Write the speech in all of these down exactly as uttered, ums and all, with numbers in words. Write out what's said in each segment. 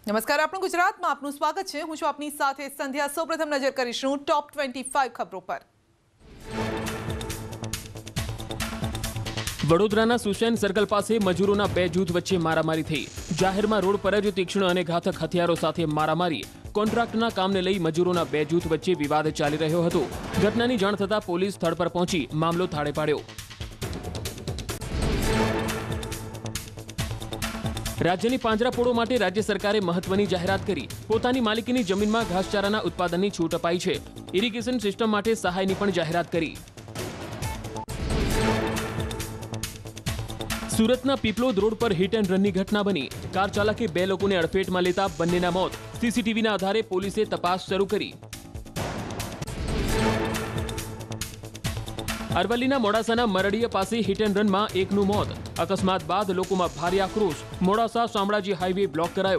નમસ્કાર, આપણું ગુજરાતમાં આપનું સ્વાગત છે। હું છું આપની સાથે સંધ્યા। સૌપ્રથમ નજર કરીશું ટોપ પચીસ ખબરો પર। વડોદરાના સુશેન સર્કલ પાસે મજૂરોના બે જૂથ વચ્ચે મારામારી થઈ। જાહેરમાં રોડ પર જ તીક્ષ્ણ અને ઘાતક હથિયારો સાથે મારામારી। કોન્ટ્રાક્ટના કામને લઈ મજૂરોના બે જૂથ વચ્ચે વિવાદ ચાલી રહ્યો હતો। ઘટનાની જાણ થતાં પોલીસ સ્થળ પર પહોંચી મામલો થાળે પાડ્યો। રાજ્યની પાંજરાપોળો માટે રાજ્ય સરકારે મહત્વની જાહેરાત કરી। પોતાની માલિકીની જમીનમાં ઘાસચારાના ઉત્પાદનની છૂટ અપાઈ છે। ઇરિગેશન સિસ્ટમ માટે સહાયની પણ જાહેરાત કરી। સુરતના પીપલોદ રોડ પર હિટ એન્ડ રનની ઘટના બની। કાર ચાલકે બે લોકોને અડફેટમાં લેતા બંનેના મોત। સીસીટીવીના આધારે પોલીસે તપાસ શરૂ કરી। અરવલ્લીના મોડાસાના મરડીયા પાસે હિટ એન્ડ રનમાં એકનું મોત। અકસ્માત બાદ લોકોમાં ભારે આક્રોશ। મોડાસા શામળાજી હાઈવે બ્લોક કરાયો।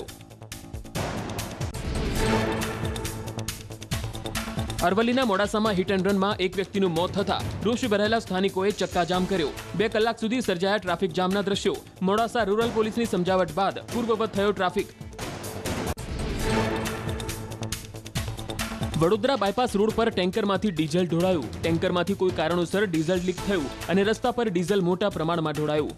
અરવલ્લીના મોડાસામાં હિટ એન્ડ રનમાં એક વ્યક્તિનું મોત થતા રોષ ભરાયેલા સ્થાનિકોએ ચક્કાજામ કર્યો। બે કલાક સુધી સર્જાયા ટ્રાફિક જામના દ્રશ્યો। મોડાસા રૂરલ પોલીસની સમજાવટ બાદ પૂર્વવત થયો ટ્રાફિક। વડોદરા બાયપાસ રોડ પર ટેન્કરમાંથી ડીઝલ ઢોળાયું। ટેન્કરમાંથી કોઈ કારણોસર ડીઝલ લીક થયું અને રસ્તા પર ડીઝલ મોટા પ્રમાણમાં ઢોળાયું।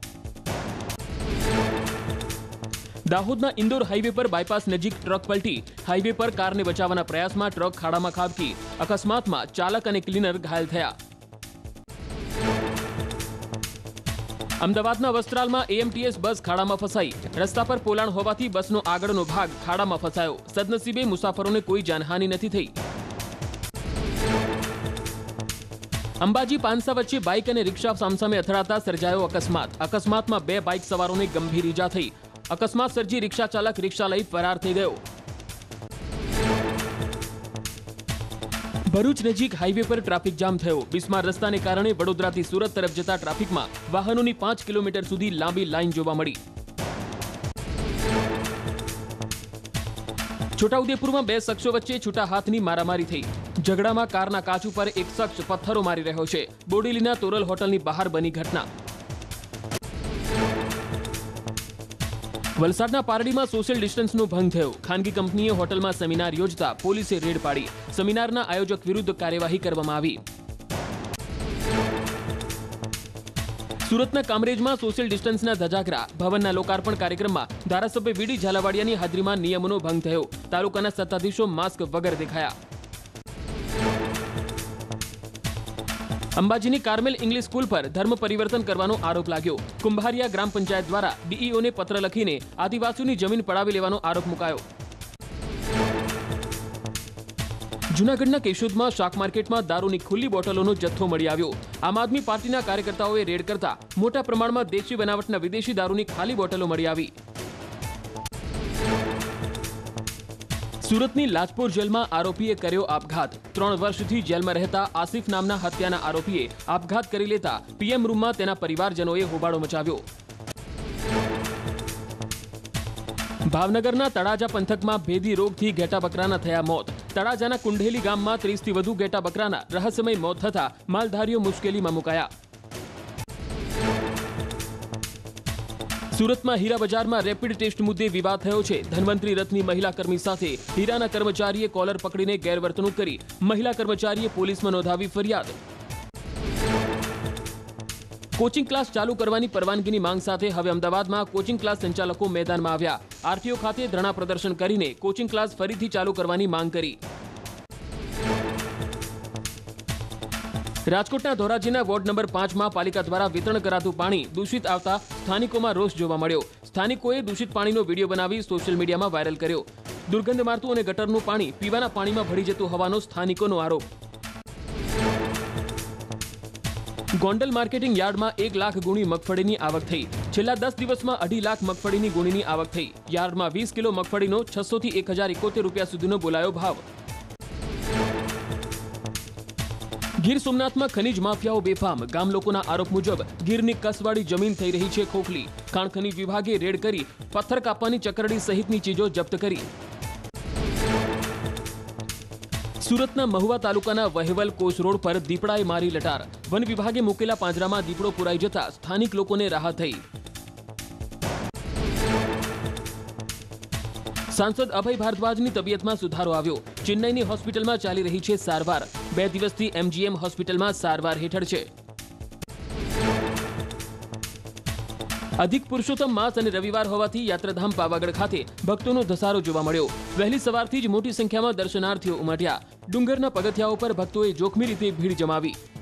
દાહોદના ઇન્દોર હાઈવે પર બાયપાસ નજીક ટ્રક પલટી। હાઈવે પર કારને બચાવવાના પ્રયાસમાં ટ્રક ખાડામાં ખાબકી। અકસ્માતમાં ચાલક અને ક્લીનર ઘાયલ થયા। અમદાવાદના વસ્ત્રાલમાં એએમટીએસ બસ ખાડામાં ફસાઈ। રસ્તા પર પોલાણ હોવાથી બસનો આગળનો ભાગ ખાડામાં ફસાયો। સદનસીબે મુસાફરોને કોઈ જાનહાનિ નથી થઈ। અંબાજી પાનસા વચ્ચે બાઇક અને રિક્ષા સામસામે અથડાતા સર્જાયો અકસ્માત। અકસ્માતમાં બે બાઇક સવારોને ગંભીર ઈજા થઈ। અકસ્માત સર્જી રિક્ષા ચાલક રિક્ષા લઈ ફરાર થઈ ગયો। ભરૂચ નજીક હાઈવે પર ટ્રાફિક જામ થયો। બિસ્માર રસ્તાને કારણે વડોદરાથી સુરત તરફ જતા ટ્રાફિકમાં વાહનોની પાંચ કિલોમીટર સુધી લાંબી લાઈન જોવા મળી। છોટાઉદેપુરમાં બે શખ્સો વચ્ચે છૂટા હાથની મારામારી થઈ। ઝઘડામાં કારના કાચ ઉપર એક શખ્સ પથ્થરો મારી રહ્યો છે। બોડેલીના તોરલ હોટલની બહાર બની ઘટના। વલસાડના પારડીમાં સોશિયલ ડિસ્ટન્સનો ભંગ થયો। ખાનગી કંપનીએ હોટલમાં સેમિનાર યોજતા પોલીસે રેડ પાડી। સેમિનારના આયોજક વિરુદ્ધ કાર્યવાહી કરવામાં આવી। સુરતના કામરેજમાં સોશિયલ ડિસ્ટન્સના ધજાગરા। ભવનના લોકાર્પણ કાર્યક્રમમાં ધારાસભ્ય વીડી ઝાલાવાડિયાની હાજરીમાં નિયમોનો ભંગ થયો। તાલુકાના સત્તાધીશો માસ્ક વગર દેખાયા। અંબાજીની કાર્મેલ ઇંગ્લિશ સ્કૂલ પર ધર્મ પરિવર્તન કરવાનો આરોપ લાગ્યો। કુંભારિયા ગ્રામ પંચાયત દ્વારા ડીઈઓને પત્ર લખીને આદિવાસીઓની જમીન પડાવી લેવાનો આરોપ મુકાયો। જૂનાગઢના કેશોદમાં શાક માર્કેટમાં દારૂની ખુલ્લી બોટલોનો જથ્થો મળી આવ્યો। આમ આદમી પાર્ટીના કાર્યકર્તાઓએ રેડ કરતા મોટા પ્રમાણમાં દેશી બનાવટના વિદેશી દારૂની ખાલી બોટલો મળી આવી। સુરતની લાજપોર જેલમાં આરોપીએ કર્યો આપઘાત। ત્રણ વર્ષથી જેલમાં રહેતા આસિફ નામના હત્યાના આરોપીએ આપઘાત કરી લેતા પીએમ રૂમમાં તેના પરિવારજનોએ હોબાળો મચાવ્યો। ભાવનગરના તળાજા પંથકમાં ભેદી રોગથી ઘેટા બકરાના થયા મોત। તળાજાના કુંઢેલી ગામમાં ત્રીસથી વધુ ઘેટા બકરાના રહસ્યમય મોત થતા માલધારીઓ મુશ્કેલીમાં મુકાયા। સુરતમાં હીરા બજારમાં રેપિડ ટેસ્ટ મુદ્દે વિવાદ થયો છે। ધન્વંતરી રથની મહિલા કર્મી સાથે હીરાના કર્મચારીએ કોલર પકડીને ગેરવર્તણૂક કરી। મહિલા કર્મચારીએ પોલીસમાં નોંધાવી ફરિયાદ। કોચિંગ ક્લાસ ચાલુ કરવાની પરવાનગીની માંગ સાથે હવે અમદાવાદમાં કોચિંગ ક્લાસ સંચાલકો મેદાનમાં આવ્યા। આરટીઓ ખાતે ધરણા પ્રદર્શન કરીને કોચિંગ ક્લાસ ફરીથી ચાલુ કરવાની માંગ કરી। રાજકોટના ધોરાજીના વોર્ડ નંબર પાંચમાં પાલિકા દ્વારા વિતરણ કરાતું પાણી દૂષિત આવતા સ્થાનિકોમાં રોષ જોવા મળ્યો। સ્થાનિકોએ દૂષિત પાણીનો વિડીયો બનાવી સોશિયલ મીડિયામાં વાયરલ કર્યો। દુર્ગંધ મારતું અને ગટરનું પાણી પીવાના પાણીમાં ભળી જતું હોવાનો સ્થાનિકોનો આરોપ। ગોંડલ માર્કેટિંગ યાર્ડમાં એક લાખ ગુણી મગફળીની આવક થઈ। છેલ્લા દસ દિવસમાં અઢી લાખ મગફળીની ગુણીની આવક થઈ। યાર્ડમાં વીસ કિલો મગફળીનો છસો થી એક હજાર એકોતેર રૂપિયા સુધીનો બોલાયો ભાવ। ગીર સોમનાથમાં ખનીજ માફિયાઓ બેફામ। ગામ લોકોના આરોપ મુજબ ગીરની કસવાળી જમીન થઈ રહી છે ખોખલી। ખાણ ખનીજ વિભાગે રેડ કરી પથ્થર કાપવાની ચકરડી સહિતની ચીજો જપ્ત કરી। સુરતના મહુવા તાલુકાના વહેવલ કોસ રોડ પર દીપડાએ મારી લટાર। વન વિભાગે મૂકેલા પાંજરામાં દીપડો પુરાઈ જતા સ્થાનિક લોકોને રાહત થઈ। सांसद अभय भारद्वाजनी तबियतमां सुधारो આવ્યો। ચેન્નઈની હોસ્પિટલમાં ચાલી રહી છે સારવાર। બે દિવસથી એમજીએમ હોસ્પિટલમાં સારવાર હેઠળ છે। અધિક પુરુષોત્તમ માસ અને રવિવાર હોવાથી યાત્રાધામ પાવાગઢ ખાતે ભક્તોનો ધસારો જોવા મળ્યો। વહેલી સવારથી જ મોટી સંખ્યામાં દર્શનાર્થીઓ ઉમટ્યા। ડુંગરના પગથિયાઓ પર ભક્તોએ જોખમી રીતે ભીડ જમાવી।